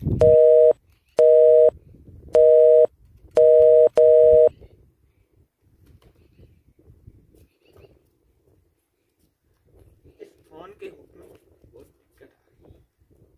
Phone के hook में बहुत दिक्कत आ रही है।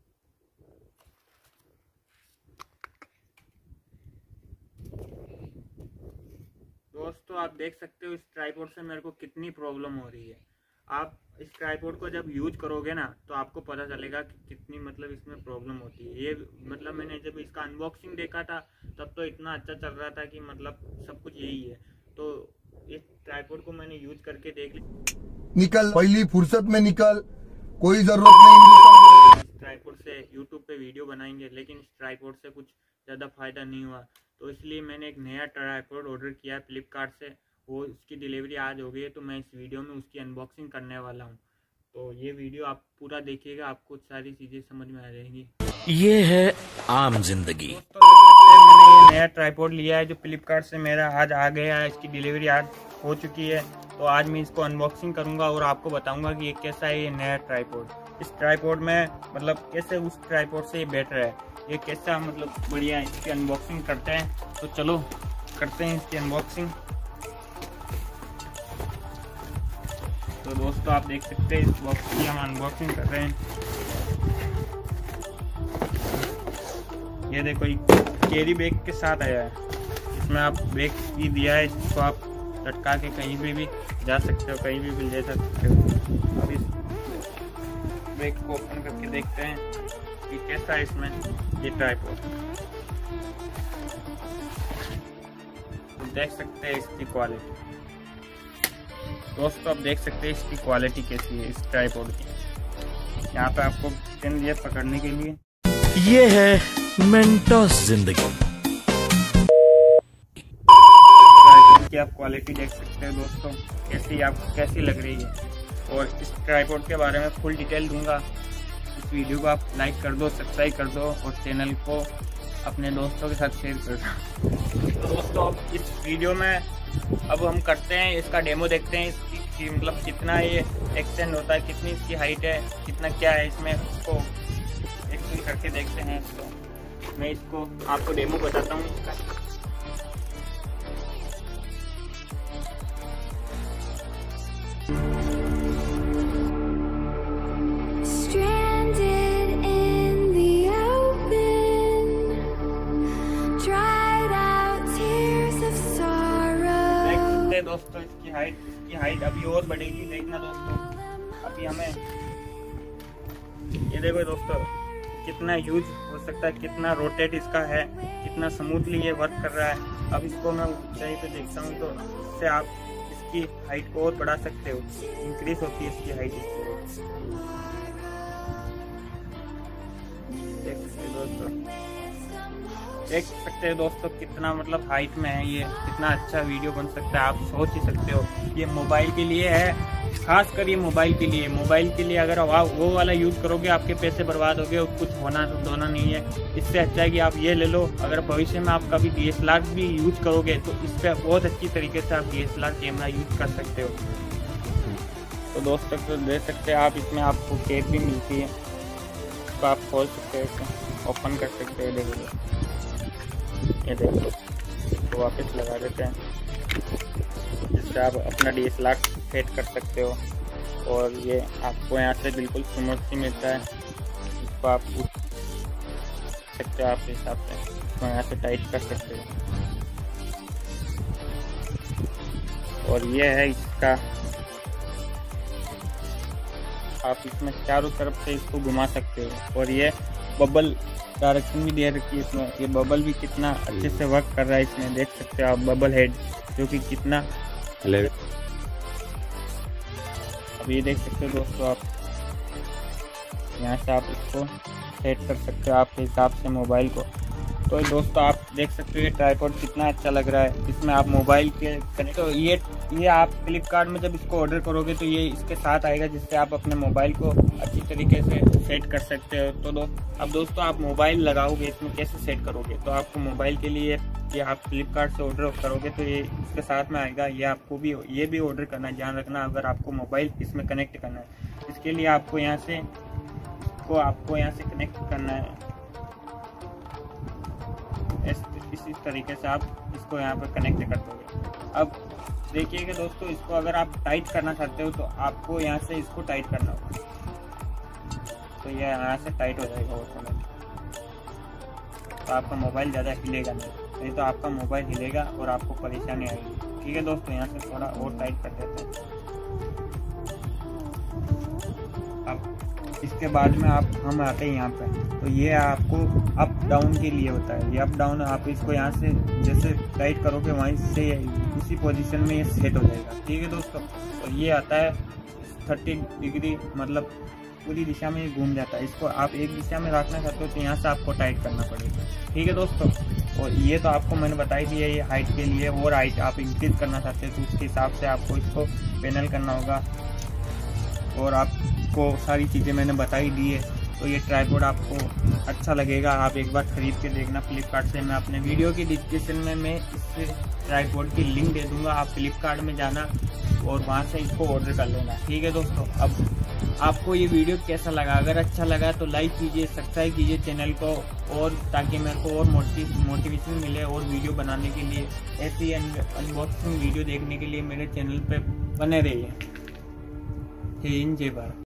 दोस्तों आप देख सकते हो इस ट्राइपॉड से मेरे को कितनी प्रॉब्लम हो रही है। आप इस ट्राइपॉड को जब यूज करोगे ना तो आपको पता चलेगा कि कितनी मतलब इसमें प्रॉब्लम होती है। ये मतलब मैंने जब इसका अनबॉक्सिंग देखा था तब तो इतना अच्छा चल रहा था कि मतलब सब कुछ यही है। तो इस ट्राइपॉड को मैंने यूज करके देख लिया। निकल पहली फुर्सत में निकल, कोई जरूरत नहीं। इस ट्राइपॉड से यूट्यूब पे वीडियो बनाएंगे लेकिन इस ट्राइपॉड से कुछ ज़्यादा फायदा नहीं हुआ, तो इसलिए मैंने एक नया ट्राइपॉड ऑर्डर किया फ्लिपकार्ट से। वो उसकी डिलीवरी आज हो गई है, तो मैं इस वीडियो में उसकी अनबॉक्सिंग करने वाला हूँ। तो ये वीडियो आप पूरा देखिएगा, आपको सारी चीज़ें समझ में आ जाएंगी। ये है आम जिंदगी। दोस्तों देख सकते हैं मैंने ये नया ट्राइपॉड लिया है जो फ्लिपकार्ट से मेरा आज आ गया है। इसकी डिलीवरी आज हो चुकी है, तो आज मैं इसको अनबॉक्सिंग करूंगा और आपको बताऊंगा कि ये कैसा है ये नया ट्राइपॉड। इस ट्राइपॉड में मतलब कैसे उस ट्राइपॉड से ये बेटर है, ये कैसा मतलब बढ़िया है। इसकी अनबॉक्सिंग करते हैं, तो चलो करते हैं इसकी अनबॉक्सिंग। तो दोस्तों आप देख सकते हैं इस बॉक्स की हम अनबॉक्सिंग कर रहे हैं। ये देखो कैरी बैग के साथ आया है, इसमें आप बैग भी दिया है, इसको आप लटका के कहीं भी जा सकते हो, कहीं भी ले सकते हो। अब इस बैग को ओपन करके देखते हैं कि कैसा है इसमें ये ट्राइपॉड। तो देख सकते हैं इसकी क्वालिटी। दोस्तों आप देख सकते हैं इसकी क्वालिटी कैसी है इस ट्राइपॉड की। यहाँ पे आपको पिन दिया पकड़ने के लिए। ये है मेंटोस जिंदगी। ट्राइपॉड की आप क्वालिटी देख सकते हैं दोस्तों, कैसी लग रही है। और इस ट्राइपॉड के बारे में फुल डिटेल दूंगा। इस वीडियो को आप लाइक कर दो, सब्सक्राइब कर दो और चैनल को अपने दोस्तों के साथ शेयर कर दो। तो दोस्तों इस वीडियो में अब हम करते हैं इसका डेमो, देखते हैं इसकी मतलब कितना ये एक्सटेंड होता है, कितनी इसकी हाइट है, कितना क्या है इसमें, उसको एक्सटेंड करके देखते हैं। तो मैं इसको आपको डेमो बताता हूँ इसका। दोस्तों इसकी हाइट अभी और बढ़ेगी, देखना दोस्तों। अभी हमें ये देखो दोस्तों कितना यूज हो सकता है, कितना रोटेट इसका है, कितना स्मूथली ये वर्क कर रहा है। अब इसको मैं ऊंचाई पे देखता हूँ तो इससे आप इसकी हाइट को और बढ़ा सकते हो, इंक्रीज होती है इसकी हाइट। देख सकते हैं दोस्तों कितना मतलब हाइट में है ये, कितना अच्छा वीडियो बन सकता है। आप सोच ही सकते हो ये मोबाइल के लिए है, खास कर ये मोबाइल के लिए अगर वो वाला यूज करोगे आपके पैसे बर्बाद हो गए और कुछ होना नहीं है। इससे अच्छा है कि आप ये ले लो। अगर भविष्य में आप कभी DSLR भी यूज करोगे तो इस पर बहुत अच्छी तरीके से आप DSLR कैमरा यूज कर सकते हो। तो दोस्तों तो देख सकते हैं आप, इसमें आपको केक भी मिलती है, तो आप खोल सकते हो, ओपन कर सकते हैं। देखिए ये देखो, तो वापस लगा देते हैं, जिससे आप अपना DSLR सेट कर सकते हो। और ये आपको यहाँ से बिल्कुल स्मूथ मिलता है, इसको आप पूछ सकते हो आपके हिसाब से, इसको यहाँ से टाइट कर सकते हो। और ये है इसका, आप इसमें चारों तरफ से इसको घुमा सकते हो। और ये बबल डायरेक्शन भी दे रखी है इसमें, ये बबल भी कितना अच्छे से वर्क कर रहा है इसमें, देख सकते हो आप बबल हेड जो कि कितना। अब ये देख सकते हो दोस्तों आप, यहाँ से आप इसको सेट कर सकते हो आपके हिसाब से मोबाइल को। तो दोस्तों आप देख सकते हो ये ट्राइपॉड कितना अच्छा लग रहा है, इसमें आप मोबाइल के कनेक्ट। तो ये आप फ्लिपकार्ट में जब इसको ऑर्डर करोगे तो ये इसके साथ आएगा, जिससे आप अपने मोबाइल को अच्छी तरीके से सेट कर सकते हो। तो अब दोस्तों आप मोबाइल लगाओगे इसमें, कैसे सेट करोगे? तो आपको मोबाइल के लिए ये आप फ्लिपकार्ट से ऑर्डर करोगे तो ये इसके साथ में आएगा। ये आपको भी ये भी ऑर्डर करना है, ध्यान रखना अगर आपको मोबाइल इसमें कनेक्ट करना है। इसके लिए आपको यहाँ से कनेक्ट करना है। इसी तरीके से आप इसको यहाँ पर कनेक्ट कर दोगे। अब देखिएगा दोस्तों, इसको अगर आप टाइट करना चाहते हो तो आपको यहाँ से इसको टाइट करना होगा, तो ये यहाँ से टाइट हो जाएगा ऑटोमेटिक। तो आपका मोबाइल ज़्यादा हिलेगा नहीं तो आपका मोबाइल हिलेगा और आपको परेशानी आएगी। ठीक है दोस्तों, यहाँ से थोड़ा और टाइट कर देते हैं। अब इसके बाद में हम आते हैं यहाँ पे, तो ये आपको अप डाउन के लिए होता है। ये अप डाउन आप इसको यहाँ से जैसे टाइट करोगे वहीं से उसी पोजीशन में ये सेट हो जाएगा। ठीक है दोस्तों, तो ये आता है 30 डिग्री, मतलब पूरी दिशा में घूम जाता है। इसको आप एक दिशा में रखना चाहते हो तो यहाँ से आपको टाइट करना पड़ेगा। ठीक है दोस्तों, और ये तो आपको मैंने बताई दी है ये हाइट के लिए, और हाइट आप इंक्रीज करना चाहते हो तो उसके हिसाब से आपको इसको पैनल करना होगा, और आपको सारी चीज़ें मैंने बताई दी है। तो ये ट्राइपॉड आपको अच्छा लगेगा, आप एक बार खरीद के देखना फ्लिपकार्ट से। मैं अपने वीडियो की डिस्क्रिप्शन में मैं इस ट्राइपॉड की लिंक दे दूंगा, आप फ्लिपकार्ट में जाना और वहाँ से इसको ऑर्डर कर लेना। ठीक है दोस्तों, अब आपको ये वीडियो कैसा लगा? अगर अच्छा लगा तो लाइक कीजिए, सब्सक्राइब कीजिए चैनल को, और ताकि मेरे को और मोटिवेशन मिले और वीडियो बनाने के लिए। ऐसी अनबॉक्सिंग वीडियो देखने के लिए मेरे चैनल पे बने रहिए। जय हिंद, जय भारत।